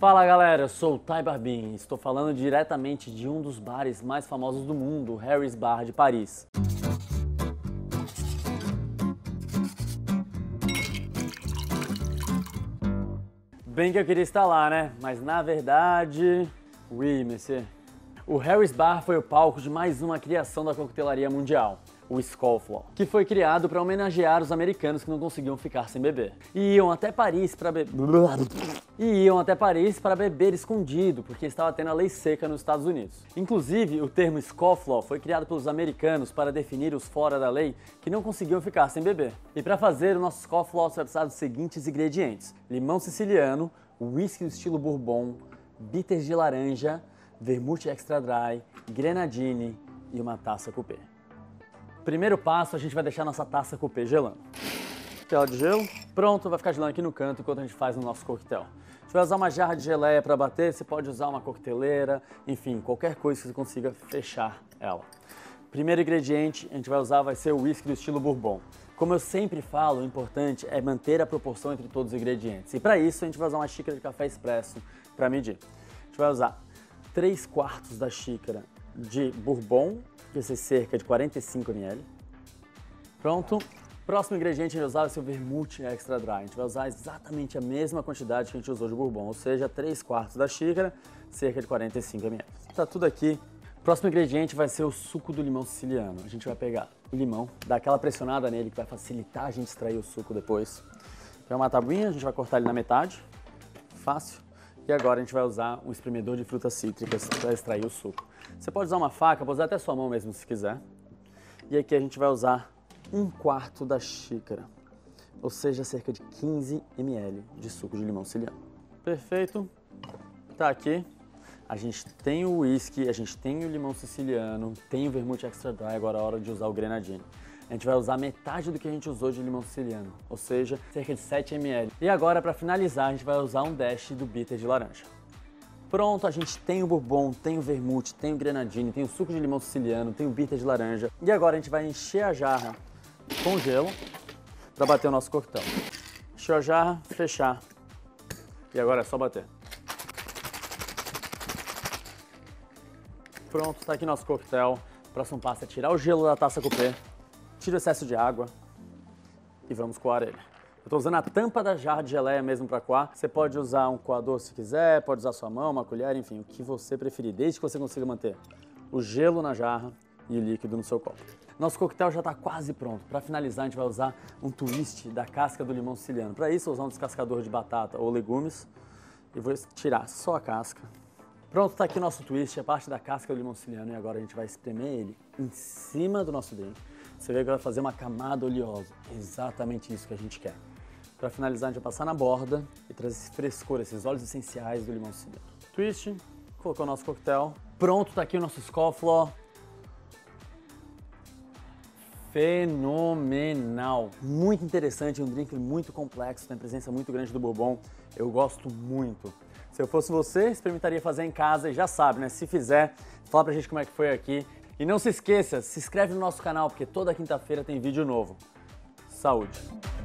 Fala galera, eu sou o Thay Barbin, estou falando diretamente de um dos bares mais famosos do mundo, o Harry's Bar de Paris. Bem que eu queria estar lá, né? Mas na verdade... Oui, monsieur. O Harry's Bar foi o palco de mais uma criação da coquetelaria mundial, o Scofflaw, que foi criado para homenagear os americanos que não conseguiam ficar sem beber. E iam até Paris para beber escondido, porque estava tendo a lei seca nos Estados Unidos. Inclusive, o termo Scofflaw foi criado pelos americanos para definir os fora da lei que não conseguiam ficar sem beber. E para fazer o nosso Scofflaw, você vai precisar dos seguintes ingredientes: limão siciliano, whisky do estilo bourbon, bitters de laranja, vermute extra dry, grenadine e uma taça coupé. Primeiro passo, a gente vai deixar nossa taça coupé gelando. Tela de gelo. Pronto, vai ficar gelando aqui no canto enquanto a gente faz o nosso coquetel. A gente vai usar uma jarra de geleia para bater, você pode usar uma coqueteleira, enfim, qualquer coisa que você consiga fechar ela. Primeiro ingrediente a gente vai usar vai ser o whisky do estilo bourbon. Como eu sempre falo, o importante é manter a proporção entre todos os ingredientes. E para isso a gente vai usar uma xícara de café expresso para medir. A gente vai usar 3/4 da xícara de bourbon, que vai ser cerca de 45 ml. Pronto. Próximo ingrediente a gente vai usar vai ser o vermute extra dry. A gente vai usar exatamente a mesma quantidade que a gente usou de bourbon, ou seja, 3/4 da xícara, cerca de 45 ml. Tá tudo aqui. Próximo ingrediente vai ser o suco do limão siciliano. A gente vai pegar o limão, dar aquela pressionada nele que vai facilitar a gente extrair o suco depois. Então uma tabuinha, a gente vai cortar ele na metade, fácil. E agora a gente vai usar um espremedor de frutas cítricas para extrair o suco. Você pode usar uma faca, pode usar até sua mão mesmo se quiser. E aqui a gente vai usar 1/4 da xícara, ou seja, cerca de 15 ml de suco de limão siciliano. Perfeito, tá aqui. A gente tem o whisky, a gente tem o limão siciliano, tem o vermute extra dry, agora é a hora de usar o grenadine. A gente vai usar metade do que a gente usou de limão siciliano, ou seja, cerca de 7 ml. E agora, para finalizar, a gente vai usar um dash do bitter de laranja. Pronto, a gente tem o bourbon, tem o vermute, tem o grenadine, tem o suco de limão siciliano, tem o bitter de laranja. E agora a gente vai encher a jarra com gelo para bater o nosso coquetel. Encheu a jarra, fechar. E agora é só bater. Pronto, está aqui nosso coquetel. O próximo passo é tirar o gelo da taça coupé. Tira o excesso de água e vamos coar ele. Eu estou usando a tampa da jarra de geleia mesmo para coar. Você pode usar um coador se quiser, pode usar sua mão, uma colher, enfim, o que você preferir, desde que você consiga manter o gelo na jarra e o líquido no seu copo. Nosso coquetel já está quase pronto. Para finalizar, a gente vai usar um twist da casca do limão siciliano. Para isso, eu vou usar um descascador de batata ou legumes e vou tirar só a casca. Pronto, está aqui nosso twist, a parte da casca do limão siciliano, e agora a gente vai espremer ele em cima do nosso drink. Você vê que vai fazer uma camada oleosa, exatamente isso que a gente quer. Para finalizar, a gente vai passar na borda e trazer esse frescor, esses óleos essenciais do limão siciliano. Twist, colocou o nosso coquetel. Pronto, está aqui o nosso Scofflaw. Fenomenal! Muito interessante, um drink muito complexo, tem presença muito grande do bourbon. Eu gosto muito. Se eu fosse você, experimentaria fazer em casa e já sabe, né? Se fizer, fala pra gente como é que foi aqui. E não se esqueça, se inscreve no nosso canal, porque toda quinta-feira tem vídeo novo. Saúde!